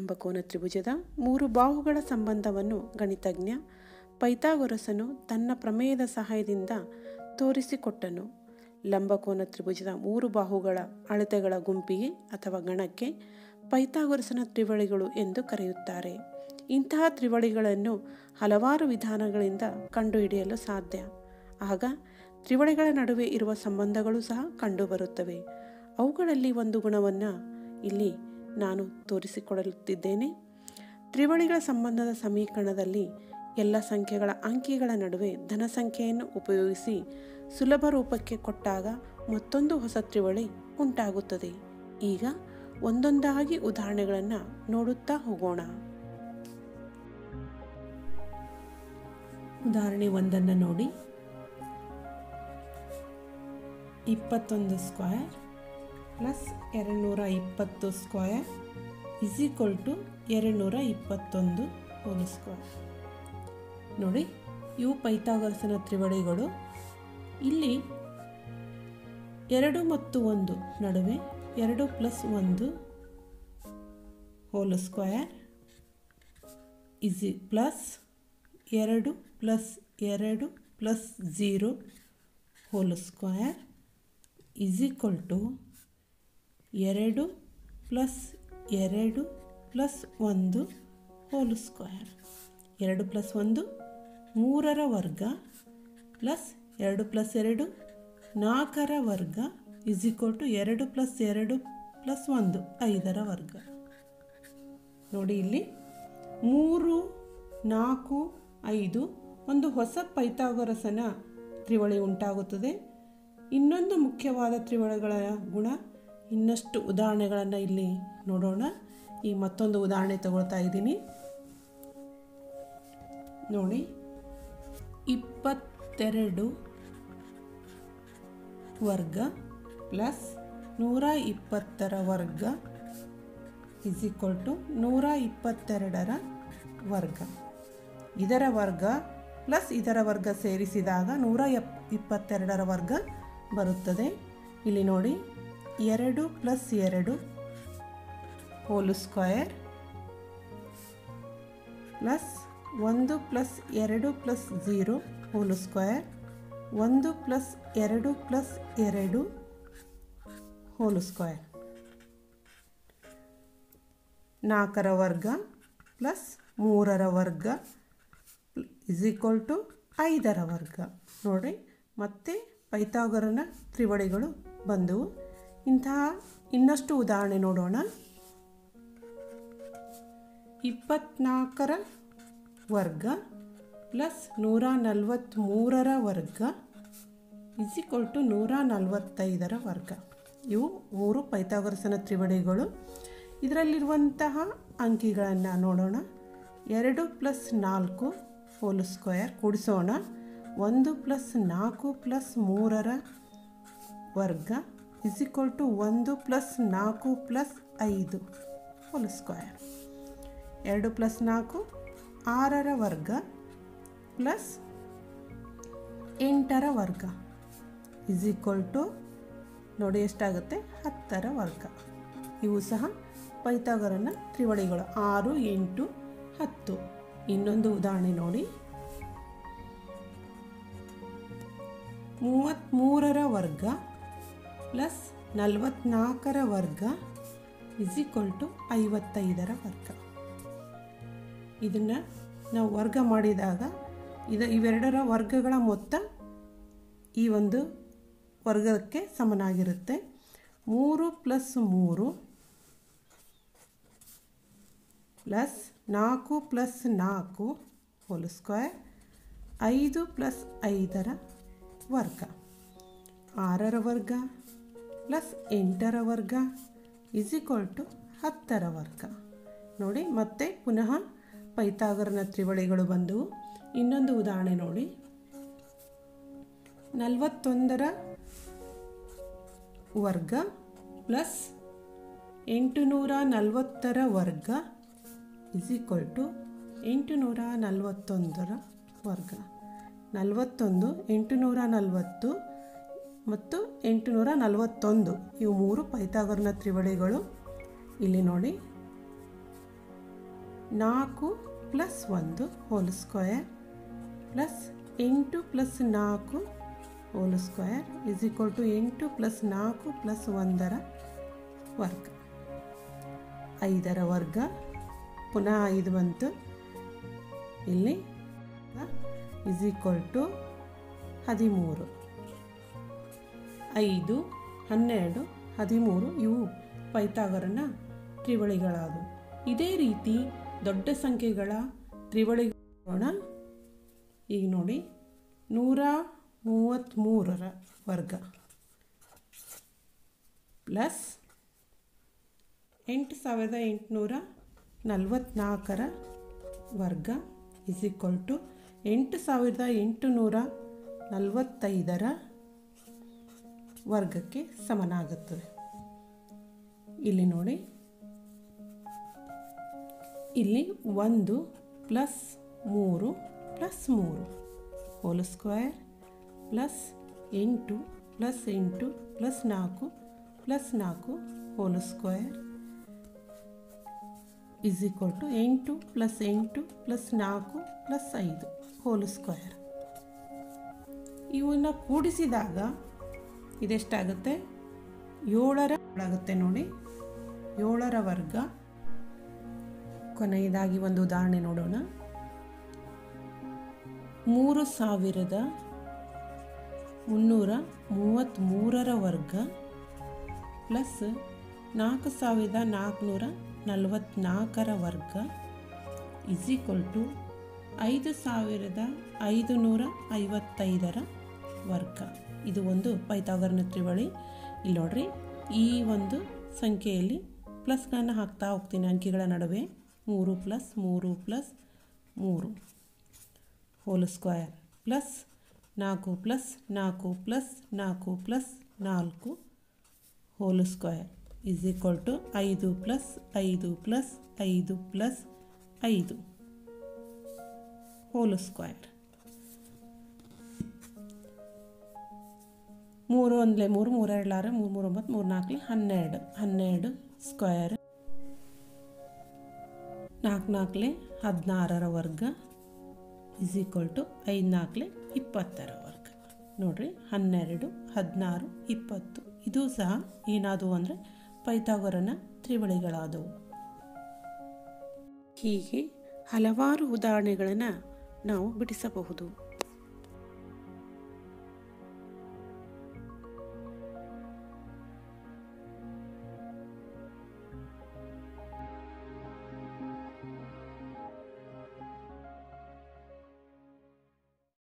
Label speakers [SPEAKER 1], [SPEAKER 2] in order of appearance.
[SPEAKER 1] ಲಂಬಕೋನ ತ್ರಿಭುಜದ ಮೂರು ಬಾಹುಗಳ ಸಂಬಂಧವನ್ನು ಗಣಿತಜ್ಞ ಪೈಥಾಗೊರಸನು ತನ್ನ ಪ್ರಮೇಯದ ಸಹಾಯದಿಂದ ತೋರಿಸಿಕೊಟ್ಟನು. ಲಂಬಕೋನ ತ್ರಿಭುಜದ ಮೂರು ಬಾಹುಗಳ ಅಳತೆಗಳ ಗುಂಪಿಗೆ ಅಥವಾ ಗಣಕ್ಕೆ ಪೈಥಾಗೊರಸನ ತ್ರಿವಳಿಗಳು ಎಂದು ಕರೆಯುತ್ತಾರೆ. ಇಂತಹ ತ್ರಿವಳಿಗಳನ್ನು ಹಲವಾರು ವಿಧಾನಗಳಿಂದ ಕಂಡುಹಿಡಿಯಲು ಸಾಧ್ಯ. ಆಗ ತ್ರಿವಳಿಗಳ ನಡುವೆ ಇರುವ ಸಂಬಂಧಗಳು ಸಹ ಕಂಡುಬರುತ್ತವೆ. ಅವುಗಳಲ್ಲಿ ಒಂದು ಗುಣವನ್ನು ಇಲ್ಲಿ ನಾನು ತೋರಿಸಿಕೊಡಲಿದ್ದೇನೆ. ತ್ರಿವಳಿಗಳ ಸಂಬಂಧದ ಸಮೀಕರಣದಲ್ಲಿ ಎಲ್ಲ ಸಂಖ್ಯೆಗಳ ಅಂಕಿಗಳ ನಡುವೆ ಧನ ಸಂಖ್ಯೆಯನ್ನು ಉಪಯೋಗಿಸಿ ಸುಲಭ ರೂಪಕ್ಕೆ ಕೊಟ್ಟಾಗ ಮತ್ತೊಂದು ಹೊಸ ತ್ರಿವಳಿ ಉಂಟಾಗುತ್ತದೆ. ಈಗ ಒಂದೊಂದಾಗಿ ಉದಾಹರಣೆಗಳನ್ನು ನೋಡುತ್ತಾ ಹೋಗೋಣ. ಉದಾಹರಣೆ 1 ನೋಡಿ. 21 square plus 220 square is equal to 221 whole square. ನೋಡಿ, ಇವು ಪೈಥಾಗೊರಸನ ತ್ರಿವಳಿಗಳು. ಇಲ್ಲಿ 2 ಮತ್ತು 1 ನಡುವೆ 2 plus 1 whole square is plus 2 plus 2 plus 0 whole square is equal to 2 plus 2 plus 1 whole square. 2 plus 1 3ರ ವರ್ಗ ಪ್ಲಸ್ 2 ಪ್ಲಸ್ 2 4ರ ವರ್ಗ is equal to 2 plus 2 plus 1 5ರ ವರ್ಗ. ನೋಡಿ, ಇಲ್ಲಿ 3, 4, 5 ಒಂದು ಹೊಸ ಪೈಥಾಗೊರಸನ ತ್ರಿವಳಿ ಉಂಟಾಗುತ್ತದೆ. ಇನ್ನೊಂದು ಮುಖ್ಯವಾದ ತ್ರಿವಳಿಗಳ ಗುಣ. ಇನ್ನಷ್ಟು ಉದಾಹರಣೆಗಳನ್ನು ಇಲ್ಲಿ ನೋಡೋಣ. ಈ ಮತ್ತೊಂದು ಉದಾಹರಣೆ ತಗೊಳ್ತಾ ಇದ್ದೀನಿ ನೋಡಿ. 22 ವರ್ಗ ಪ್ಲಸ್ 120ರ ವರ್ಗ ಇಸ್ ಈಕ್ವಲ್ ಟು 122ರ ವರ್ಗ. ಇದರ ವರ್ಗ ಪ್ಲಸ್ ಇದರ ವರ್ಗ ಸೇರಿಸಿದಾಗ 122ರ ವರ್ಗ ಬರುತ್ತದೆ. ಇಲ್ಲಿ ನೋಡಿ, 2 plus 2 whole square plus 1 plus 2 plus 0 whole square 1 plus 2 plus 2 whole square. 4ರ ವರ್ಗ ಪ್ಲಸ್ 3ರ ವರ್ಗ ಇಸ್ ಈಕ್ವಲ್ ಟು 5ರ ವರ್ಗ. ನೋಡಿ, ಮತ್ತೆ ಪೈಥಾಗೊರಸನ ತ್ರಿವಳಿಗಳು ಬಂದವು. ಇಂತಹ ಇನ್ನಷ್ಟು ಉದಾಹರಣೆ ನೋಡೋಣ. 24ರ ವರ್ಗ ಪ್ಲಸ್ 143ರ ವರ್ಗ ಇಸ್ ಈಕ್ವಲ್ ಟು 145ರ ವರ್ಗ. ಇವು 3 ಪೈಥಾಗೊರಸನ ತ್ರಿವಳಿಗಳು. ಇದರಲ್ಲಿರುವಂತಹ ಅಂಕಿಗಳನ್ನು ನೋಡೋಣ. 2 ಪ್ಲಸ್ 4 ಹೋಲ್ ಸ್ಕ್ವೇರ್ ಕೂಡಿಸೋಣ. 1 ಪ್ಲಸ್ 4 ಪ್ಲಸ್ 3ರ ವರ್ಗ is equal to 1 plus 4 plus 5 whole square. 2 plus 4 6ರ ವರ್ಗ ಪ್ಲಸ್ 8ರ ವರ್ಗ ಇಸ್ ಈಕ್ವಲ್ ಟು ನೋಡಿ ಎಷ್ಟಾಗುತ್ತೆ 10ರ ವರ್ಗ. ಇವು ಸಹ ಪೈಥಾಗೊರಸನ ತ್ರಿವಳಿಗಳು 6, 8, 10. ಇನ್ನೊಂದು ಉದಾಹರಣೆ ನೋಡಿ. 33ರ ವರ್ಗ ಪ್ಲಸ್ 44ರ ವರ್ಗ ಇಸ್ ಈಕ್ವಲ್ ಟು 55ರ ವರ್ಗ. ಇದನ್ನು ನಾವು ವರ್ಗ ಮಾಡಿದಾಗ ಇವೆರಡರ ವರ್ಗಗಳ ಮೊತ್ತ ಈ ಒಂದು ವರ್ಗಕ್ಕೆ ಸಮನಾಗಿರುತ್ತೆ. 3 plus 3 plus 4 plus 4 whole square 5 plus 5ರ ವರ್ಗ. 6ರ ವರ್ಗ ಪ್ಲಸ್ 8ರ ವರ್ಗ ಇಸ್ ಈಕ್ವಲ್ ಟು 10ರ ವರ್ಗ. ನೋಡಿ, ಮತ್ತೆ ಪುನಃ ಪೈಥಾಗೊರಸನ ತ್ರಿವಳಿಗಳು ಬಂದವು. ಇನ್ನೊಂದು ಉದಾಹರಣೆ ನೋಡಿ. 41ರ ವರ್ಗ ಪ್ಲಸ್ 840ರ ವರ್ಗ ಇಸ್ ಈಕ್ವಲ್ ಟು 841ರ ವರ್ಗ. 41, 840 ಮತ್ತು 841 ಇವು 3 ಪೈಥಾಗೊರಸನ ತ್ರಿವಳಿಗಳು. ಇಲ್ಲಿ ನೋಡಿ, 4 plus 1 whole square plus 8 plus 4 whole square is equal to 8 plus 4 plus 1 ವರ್ಗ. 5 ವರ್ಗ ಪುನಃ 5 ಬಂತು ಇಲ್ಲಿ ಇಸ್ ಈಕ್ವಲ್ ಟು 13. 5, 12, 13 ಇವು ಪೈಥಾಗರನ ತ್ರಿವಳಿಗಳಾದವು. ಇದೇ ರೀತಿ ದೊಡ್ಡ ಸಂಖ್ಯೆಗಳ ತ್ರಿವಳಿಗಳೋಣ. ಈಗ ನೋಡಿ 133 ವರ್ಗ ಪ್ಲಸ್ 8844 ವರ್ಗ ಇಸ್ ಈಕ್ವಲ್ ಟು 8845 ವರ್ಗಕ್ಕೆ ಸಮನಾಗುತ್ತದೆ. ಇಲ್ಲಿ ನೋಡಿ, ಇಲ್ಲಿ 1 plus 3 plus 3 whole square plus 8 plus 8 plus 4 plus 4 whole square is equal to 8 plus 8 plus 4 plus 5 whole square. ಇವನ್ನ ಕೂಡಿಸಿದಾಗ ಇದೆಷ್ಟಾಗುತ್ತೆ? 7 ಆಗುತ್ತೆ ನೋಡಿ. 7 ವರ್ಗ. ಕೊನೆಯದಾಗಿ ಒಂದು ಉದಾಹರಣೆ ನೋಡೋಣ. 3333 ವರ್ಗ ಪ್ಲಸ್ 4444 ವರ್ಗ ಇಸ್ ಈಕ್ವಲ್ ಟು 5555 ವರ್ಗ. ಇದು ಒಂದು ಪೈಥಾಗರನ ತ್ರಿವಳಿ. ಇಲ್ಲಿ ನೋಡ್ರಿ, ಈ ಒಂದು ಸಂಖ್ಯೆಯಲ್ಲಿ ಪ್ಲಸ್ಗಳನ್ನು ಹಾಕ್ತಾ ಹೋಗ್ತೀನಿ ಅಂಕಿಗಳ ನಡುವೆ. 3 plus 3 plus 3 whole square plus 4 plus 4 plus 4 plus 4 whole square is equal to 5 plus 5 plus 5 plus 5 whole square. 3 1 3 3 2 6 3 3 9 3 4 12 12 square 4 4 16 ವರ್ಗ ಇಸ್ ಈಕ್ವಲ್ ಟು 5 4 20 ವರ್ಗ. ನೋಡ್ರಿ, 12 16 20 ಇದು ಸಹ ಏನಾದವು ಅಂದರೆ ಪೈಥಾಗರನ ತ್ರಿವಳಿಗಳಾದವು. ಹೀಗೆ ಹಲವಾರು ಉದಾಹರಣೆಗಳನ್ನು ನಾವು ಬಿಡಿಸಬಹುದು.